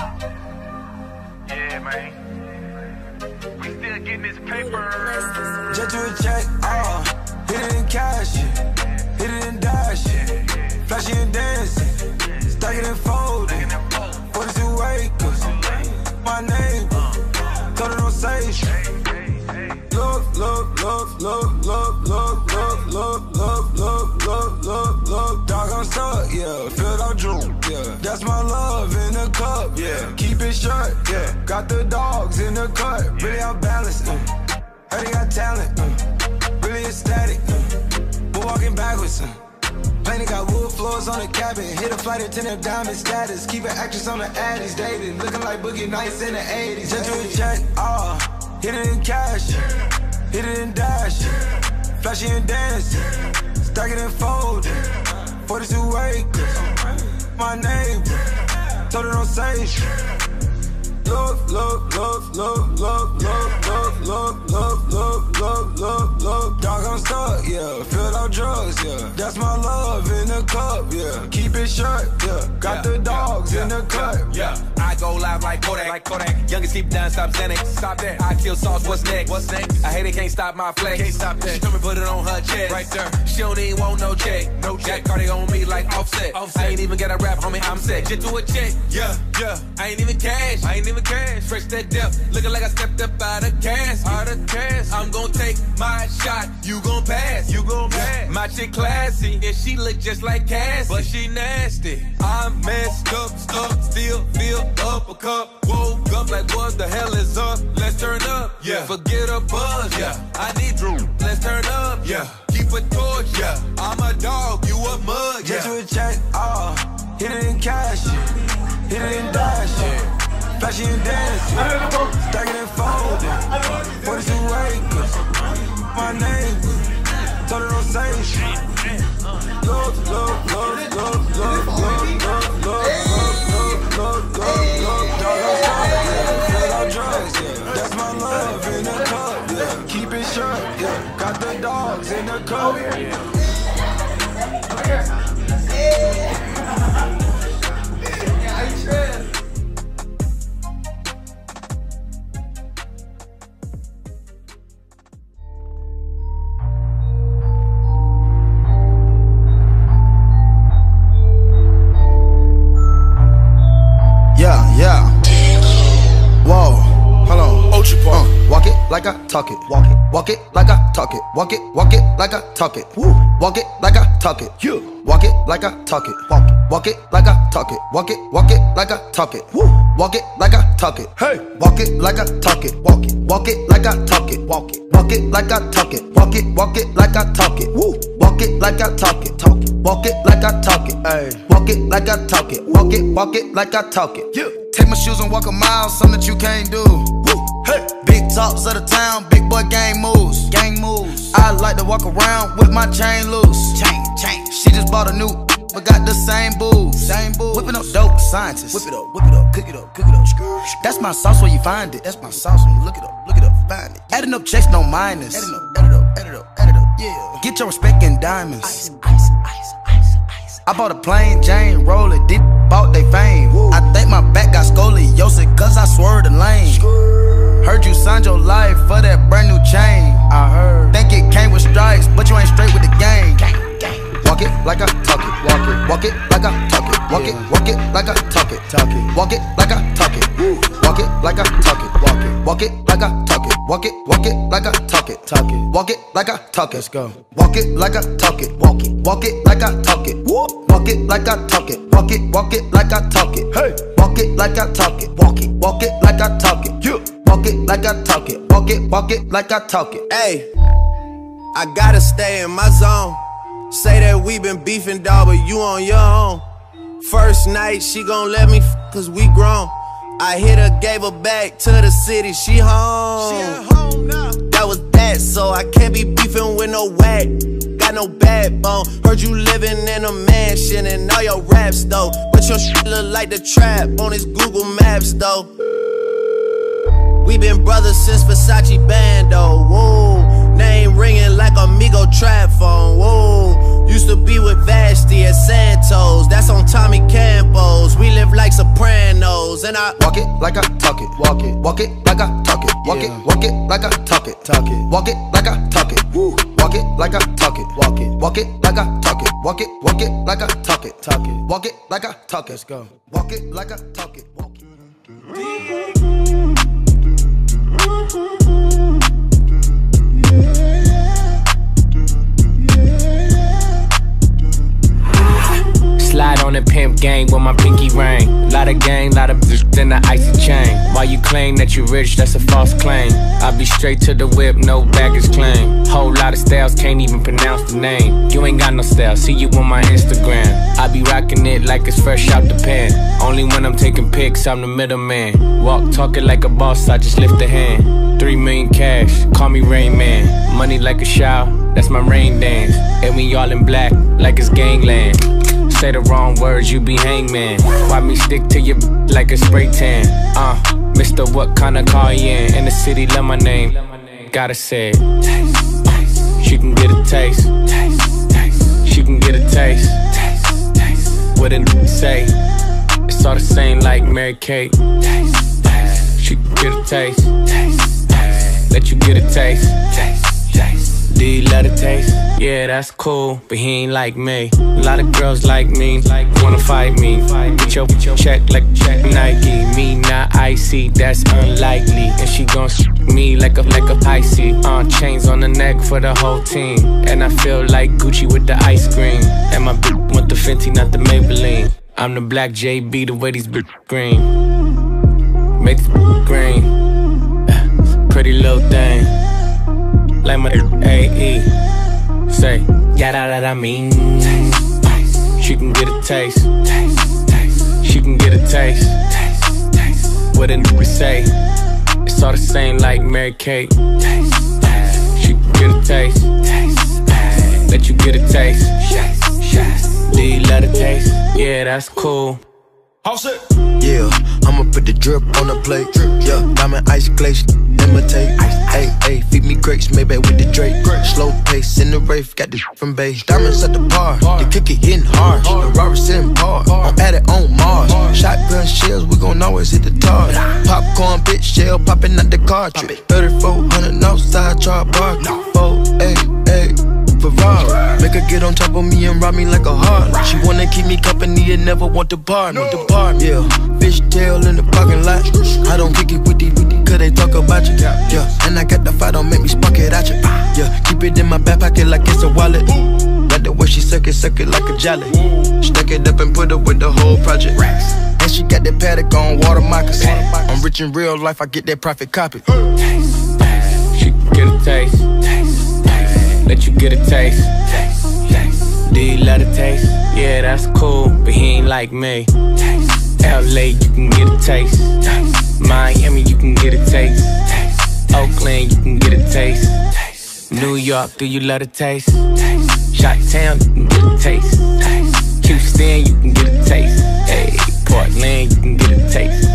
Yeah, man. We still getting this paper. Just do a check, hit it in cash, hit it in dash, flashy and dancing, stack it and fold it. 42 acres, my neighbor, told her don't say shit. Look, dog, I'm stuck, yeah, filled out drunk, yeah. That's my love in the cup, yeah. Keep it shut, yeah. Got the dogs in the cut, really out balanced, heard they got talent, really ecstatic, we're walking backwards, Planet got wood floors on the cabin, hit a flight attendant diamond status, keep an actress on the addies, dated, looking like Boogie Nights in the 80s. Just do a check, hit it in cash, hit it in dash, flashy and dancing, stack it and fold it. 42 acres, my neighbor, told her don't say shit. Look, dog, I'm stuck, yeah. Filled out drugs, yeah. That's my love in the cup, yeah. Keep it shut, yeah. Got the dogs in the cut, yeah. I go live like Kodak. Youngest keep down, stop Xanax. Stop that. I kill sauce, what's next? I hate it, can't stop my flex. Can't stop that. She come and put it on her chest. Right there. She don't even want no check. That Cardi on me like Offset. I ain't even got a rap, homie, I'm set. Just do a check, yeah. I ain't even cash. Fresh that depth, looking like I stepped up out of cash. I'm gon' take my shot, you gon' pass. My chick classy, and she look just like Cassie, but she nasty. I'm messed up, stuck, still feel up a cup. Woke up like what the hell is up? Let's turn up, yeah. Forget a buzz, yeah. I need Drew, let's turn up, yeah. Keep a torch, yeah. I'm a dog, you a mug, yeah. Just do a check, hit it in cash, hit it in dash, yeah. Flashy and dancing, stack it and fold it. 42 acres, my neighbor, told her don't say shit. Look, dog, I'm stuck, yeah. Filled out drugs, yeah. That's my love in the cup, yeah. Keep it shut, yeah. Got the dogs in the cup, Walk it like I talk it. Walk it like I talk it. Walk it like I talk it. Woo. Walk it like I talk it. You. Walk it like I talk it. Walk it like I talk it. Walk it like I talk it. Woo. Walk it like I talk it. Hey. Walk it like I talk it. Walk it like I talk it. Walk it like I talk it. Walk it like I talk it. Woo. Walk it like I talk it. Walk it like I talk it. Hey. Walk it like I talk it. Walk it like I talk it. Yeah. Take my shoes and walk a mile, something that you can't do. Woo. Hey. Big talks of the town, big boy gang moves. I like to walk around with my chain loose. Chain. She just bought a new, but got the same booze. Whipping up dope scientists. Whip it up, cook it up. That's my sauce where you find it. That's my sauce when you look it up, find it. Adding up checks, no minus. Add it up, yeah. Get your respect in diamonds. Ice. I bought a plain Jane, roll it, did bought they fame. Woo. I think my back got scoliosis, cause I swerved the lane. Heard you signed your life for that brand new chain. I heard. Think it came with strikes, but you ain't straight with the game. Walk it like I talk it. Walk it like I talk it. Walk it like I talk it. Walk it like I talk it. Walk it like I talk it. Walk it like I talk it. Walk it like I talk it. Walk it like I talk it. Let's go. Walk it like I talk it. Walk it like I talk it. Walk it like I talk it. Walk it like I talk it. Hey. Walk it like I talk it. Walk it like I talk it. Yeah. Walk it like I talk it. Walk it like I talk it. Hey, I gotta stay in my zone. Say that we been beefing, dawg, but you on your own. First night, she gon' let me cause we grown. I hit her, gave her back to the city, she home. She at home now. That was that, so I can't be beefing with no whack. Got no backbone. Heard you living in a mansion and all your raps though. But your shit look like the trap on his Google Maps though. We been brothers since Versace Bando, whoa. Name ringing like Amigo trap phone, whoa. Used to be with Vashti at Santos, Lambos, that's on Tommy Campos. We live like Sopranos, and I walk it like I talk it. Walk it like I talk it. Walk it like I talk it. Talk it. Walk it like I talk it. Woo. Walk it like I talk it. Walk it like I talk it. Walk it like I talk it. Talk it. Walk it like I talk it. Let's go. Walk it like I talk it. Walk it. Slide on the pimp gang with my pinky ring. Lot of gang, lot of bitch, then the icy chain. While you claim that you rich, that's a false claim. I be straight to the whip, no baggage claim. Whole lot of styles, can't even pronounce the name. You ain't got no style, see you on my Instagram. I be rocking it like it's fresh out the pen. Only when I'm taking pics, I'm the middleman. Walk talking like a boss, I just lift a hand. 3 million cash, call me Rain Man. Money like a shower, that's my rain dance. And we all in black, like it's gangland. Say the wrong words, you be hangman. Why me stick to you like a spray tan? Mister, what kind of car you in? In the city, love my name. Gotta say it. She can get a taste. She can get a taste. What a say? It's all the same like Mary Kate. She can get a taste. Let you get a taste. Do you love the taste? Yeah, that's cool, but he ain't like me. A lot of girls like me, wanna fight me. Get your check like Nike. Me not icy, that's unlikely. And she gon' me like a icy. Chains on the neck for the whole team. And I feel like Gucci with the ice cream. And my bitch want the Fenty, not the Maybelline. I'm the black JB, the way these bitch green. Make the green. Pretty little thing. Like my AE. Say, yada that I mean. She can get a taste. She can get a taste. What a nigga say? It's all the same like Mary Kate. She can get a taste. Let you get a taste. Do you love the taste? Yeah, that's cool. Yeah, I'ma put the drip on the plate. Yeah, diamond ice glaze, imitate. Ay, feed me grapes, maybe with the Drake. Slow pace in the Wraith, got this from base. Diamonds at the bar, the cookie hitting hard. The Robert sitting par, I'm at it on Mars. Shotgun shells, we gon' always hit the tar. Popcorn, bitch, shell popping out the cartridge. 3400 outside, try bar. 488. Ferrari. Make her get on top of me and rob me like a heart. She wanna keep me company and never want to bar me. Yeah, fish tail in the parking lot. I don't kick it with these, cause they talk about you. Yeah, and I got the fight, don't make me spark it at you. Yeah, keep it in my back pocket like it's a wallet. Like the way she suck it like a jelly. Stack it up and put it with the whole project. And she got that paddock on water moccasins. I'm rich in real life, I get that profit copy. She can get a taste. Let you get a taste. Do you love the taste? Yeah, that's cool, but he ain't like me. LA, you can get a taste. Miami, you can get a taste. Oakland, you can get a taste. New York, do you love the taste? Chi-Town, you can get a taste. Houston, you can get a taste. Hey, Portland, you can get a taste.